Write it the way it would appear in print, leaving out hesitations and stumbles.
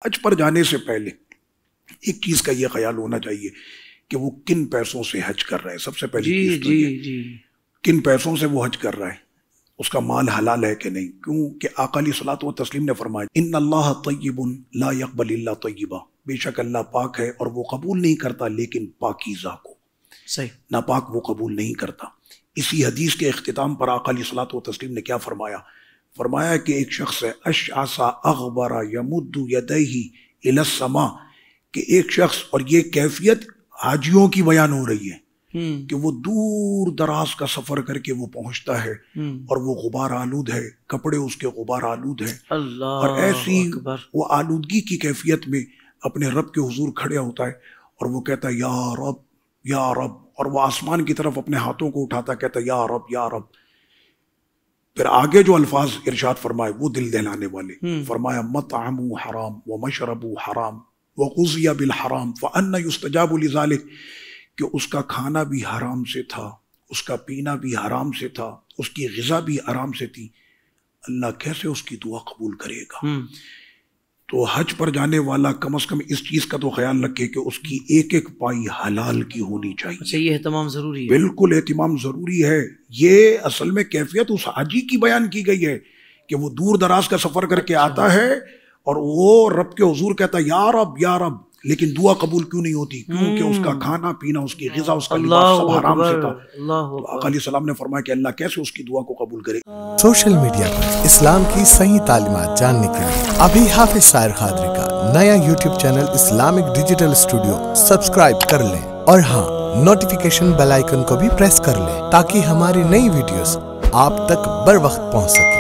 حج پر جانے سے پہلے ایک چیز کا یہ خیال ہونا چاہیے کہ وہ کن پیسوں سے حج کر رہا ہے. سب سے پہلی چیز تو یہ کن پیسوں سے وہ حج کر رہا ہے، اس کا مال حلال ہے کہ نہیں. کیونکہ آقا علیہ الصلوۃ والتسلیم نے فرمایا ان اللہ طیب لا یقبل الا طیبا، بے شک اللہ پاک ہے اور وہ قبول نہیں کرتا لیکن پاکیزہ کو. صحیح. ناپاک وہ قبول نہیں کرتا. اسی حدیث کے اختتام پر آقا علیہ الصلوۃ والتسلیم نے کیا فرمایا؟ فرمایا کہ ایک شخص ہے اشعث اغبر یمد یدیہ الی السماء، کہ ایک شخص، اور یہ کیفیت حاجیوں کی بیان ہو رہی ہے کہ وہ دور دراز کا سفر کر کے وہ پہنچتا ہے اور وہ غبار آلود ہے، کپڑے اس کے غبار آلود ہیں، اور ایسی وہ آلودگی کی کیفیت میں اپنے رب کے حضور کھڑے ہوتا ہے اور وہ کہتا ہے یا رب یا رب، اور وہ آسمان کی طرف اپنے ہاتھوں کو اٹھاتا کہتا ہے یا رب یا رب. پھر آگے جو الفاظ ارشاد فرمائے وہ دل دہلانے والے. فرمایا مطعمو حرام ومشربو حرام وغذی بالحرام فأنا یستجاب لذلک، کہ اس کا کھانا بھی حرام سے تھا، اس کا پینا بھی حرام سے تھا، اس کی غذا بھی حرام سے تھی، اللہ کیسے اس کی دعا قبول کرے گا؟ تو حج پر جانے والا کم از کم اس چیز کا تو خیال رکھے کہ اس کی ایک ایک پائی حلال کی ہونی چاہیے. اچھا، یہ اہتمام ضروری ہے. بالکل اہتمام ضروری ہے. یہ اصل میں کیفیت اس حاجی کی بیان کی گئی ہے کہ وہ دور دراز کا سفر کر کے آتا ہے اور وہ رب کے حضور کہتا ہے یا رب یا رب، لیکن دعا قبول کیوں نہیں ہوتی؟ کیونکہ اس کا کھانا پینا، اس کی غذا، اس کا لباس سب حرام سے تھا. تو آقا علیہ السلام نے فرمایا کہ اللہ کیسے اس کی دعا کو قبول کرے. سوشل میڈیا پر اسلام کی صحیح تعلیمات جاننے کے لیے ابھی حافظ سائر قادری کا نیا YouTube channel Islamic digital studio subscribe کر لیں، اور ہاں، نوٹیفیکیشن بیل آئیکن کو بھی پریس کر لیں تاکہ ہماری نئی ویڈیوز آپ تک بر وقت پہنچ سکے.